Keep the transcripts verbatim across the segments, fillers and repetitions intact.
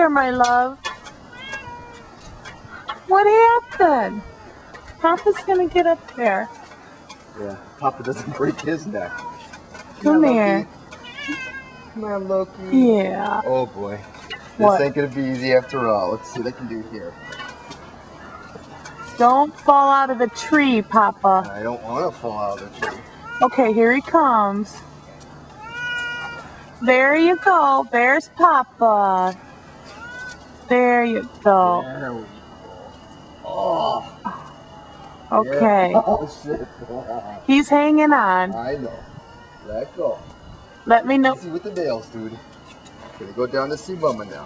there, my love. What happened? Papa's gonna get up there. Yeah, Papa doesn't break his neck. Come, Come here. Loki. Come on, Loki. Yeah. Oh boy. What? This ain't gonna be easy after all. Let's see what I can do here. Don't fall out of the tree, Papa. I don't want to fall out of the tree. Okay, here he comes. There you go. There's Papa. There you go. There we go. Oh. Okay. Yeah. Oh, shit. He's hanging on. I know. Let go. Let me know. Easy with the nails, dude. Gonna go down to see Mama now.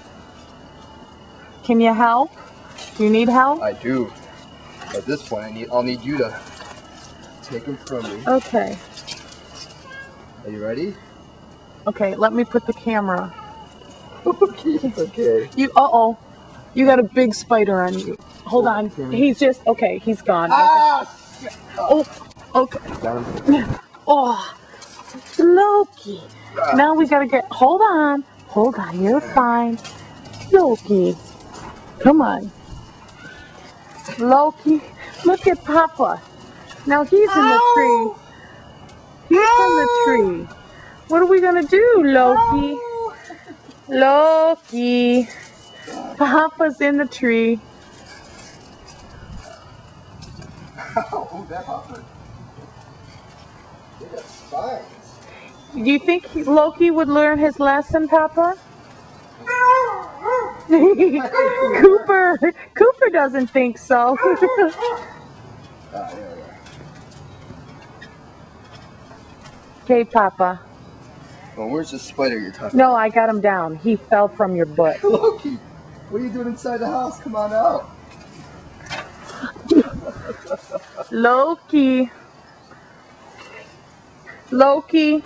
Can you help? Do you need help? I do. At this point, I need. I'll need you to take him from me. Okay. Are you ready? Okay. Let me put the camera. Okay. It's okay. You. Uh oh. You got a big spider on you. Hold oh, on. Okay. He's just. Okay. He's gone. Ah! Shit. Oh. Okay. Got him. Oh. Loki. Ah. Now we gotta get. Hold on. Hold on. You're fine. Loki. Come on. Loki. Look at Papa. Now he's in the tree. He's in the tree. What are we gonna do, Loki? Loki. Papa's in the tree. Oh, that happened. They got spines. Do you think he, Loki would learn his lesson, Papa? Cooper, Cooper doesn't think so. Ah, there we are. Okay, Papa. Well, where's the spider you're talking No, about? I got him down. He fell from your butt. Loki, what are you doing inside the house? Come on out. Loki. Loki.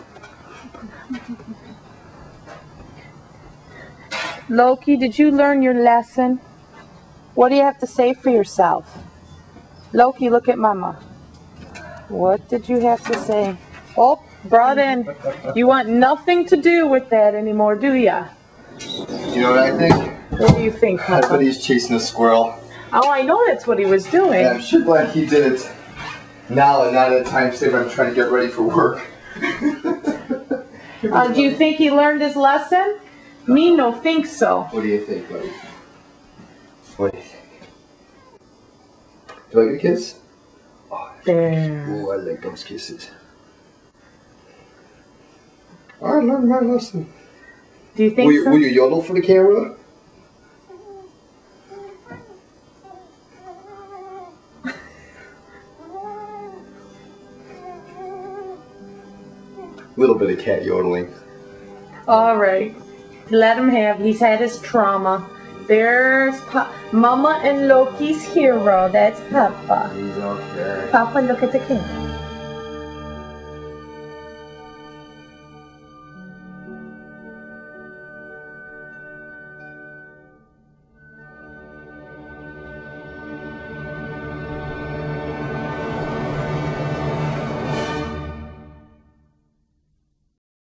Loki, did you learn your lesson? What do you have to say for yourself? Loki, look at Mama. What did you have to say? Oh, brought in. You want nothing to do with that anymore, do ya? You know what I think? What do you think, Papa? I bet he's chasing a squirrel. Oh, I know that's what he was doing. Yeah, I'm sure glad he did it now and not at a time save I'm trying to get ready for work. uh, do you think he learned his lesson? Me no think so. What do you think, buddy? What do you think? Do I get a kiss? Oh, there. Oh, I like those kisses. I learned my lesson. Do you think will you, so? Will you yodel for the camera? A little bit of cat yodeling. All right. Let him have. He's had his trauma. There's pa Mama and Loki's hero. That's Papa. He's okay. Papa, look at the camera.